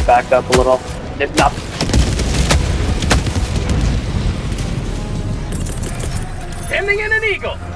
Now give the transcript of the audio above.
back up a little. Not. Sending in an eagle.